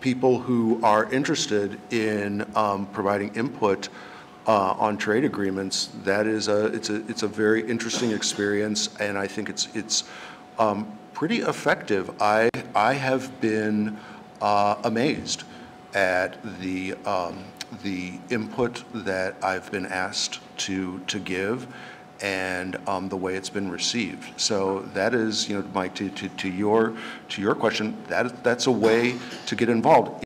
people who are interested in providing input on trade agreements, it's a very interesting experience, and I think it's pretty effective. I have been amazed at the input that I've been asked to give, and the way it's been received. So that is, Mike, to your question, that's a way to get involved.